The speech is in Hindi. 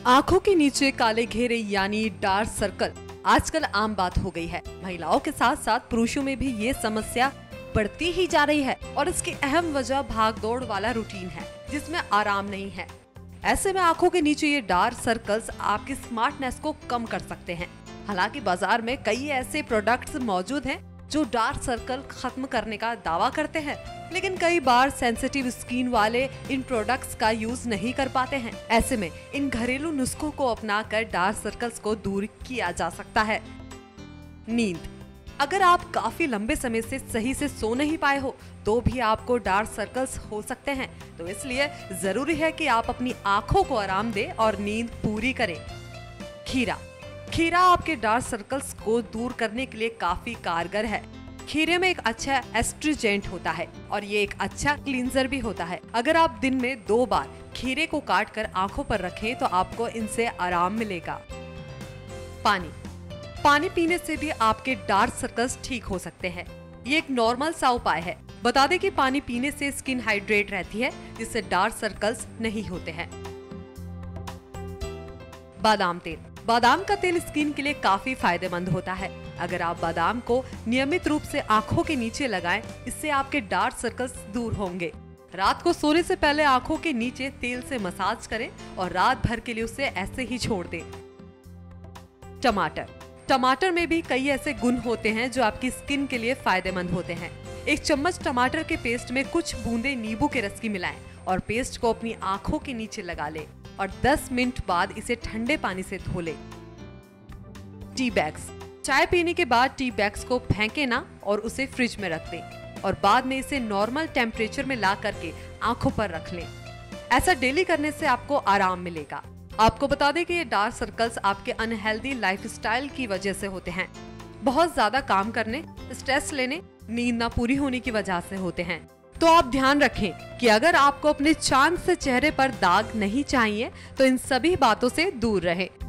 आंखों के नीचे काले घेरे यानी डार्क सर्कल आजकल आम बात हो गई है। महिलाओं के साथ साथ पुरुषों में भी ये समस्या बढ़ती ही जा रही है और इसकी अहम वजह भाग दौड़ वाला रूटीन है जिसमें आराम नहीं है। ऐसे में आंखों के नीचे ये डार्क सर्कल्स आपकी स्मार्टनेस को कम कर सकते हैं। हालांकि बाजार में कई ऐसे प्रोडक्ट्स मौजूद हैं जो डार्क सर्कल खत्म करने का दावा करते हैं, लेकिन कई बार सेंसिटिव स्किन वाले इन प्रोडक्ट्स का यूज नहीं कर पाते हैं। ऐसे में इन घरेलू नुस्खों को अपनाकर डार्क सर्कल्स को दूर किया जा सकता है। नींद। अगर आप काफी लंबे समय से सही से सो नहीं पाए हो तो भी आपको डार्क सर्कल्स हो सकते हैं, तो इसलिए जरूरी है कि आप अपनी आंखों को आराम दें और नींद पूरी करें। खीरा। खीरा आपके डार्क सर्कल्स को दूर करने के लिए काफी कारगर है। खीरे में एक अच्छा एस्ट्रिजेंट होता है और ये एक अच्छा क्लींजर भी होता है। अगर आप दिन में 2 बार खीरे को काटकर आंखों पर रखें तो आपको इनसे आराम मिलेगा। पानी पीने से भी आपके डार्क सर्कल्स ठीक हो सकते हैं। ये एक नॉर्मल सा उपाय है। बता दें कि पानी पीने से स्किन हाइड्रेट रहती है जिससे डार्क सर्कल्स नहीं होते हैं। बादाम तेल। बादाम का तेल स्किन के लिए काफी फायदेमंद होता है। अगर आप बादाम को नियमित रूप से आंखों के नीचे लगाएं, इससे आपके डार्क सर्कल्स दूर होंगे। रात को सोने से पहले आंखों के नीचे तेल से मसाज करें और रात भर के लिए उसे ऐसे ही छोड़ दें। टमाटर में भी कई ऐसे गुण होते हैं जो आपकी स्किन के लिए फायदेमंद होते हैं। 1 चम्मच टमाटर के पेस्ट में कुछ बूंदे नींबू के रस की मिलाएं और पेस्ट को अपनी आंखों के नीचे लगा लें और 10 मिनट बाद इसे ठंडे पानी से धो लें। Tea bags. चाय पीने के बाद टी बैग्स को फेंके ना और उसे फ्रिज में रख दें और बाद में इसे नॉर्मल टेम्परेचर में ला करके आंखों पर रख लें। ऐसा डेली करने से आपको आराम मिलेगा। आपको बता दें कि ये डार्क सर्कल्स आपके अनहेल्दी लाइफस्टाइल की वजह से होते हैं। बहुत ज्यादा काम करने, स्ट्रेस लेने, नींद ना पूरी होने की वजह से होते हैं। तो आप ध्यान रखें कि अगर आपको अपने चांद से चेहरे पर दाग नहीं चाहिए तो इन सभी बातों से दूर रहें।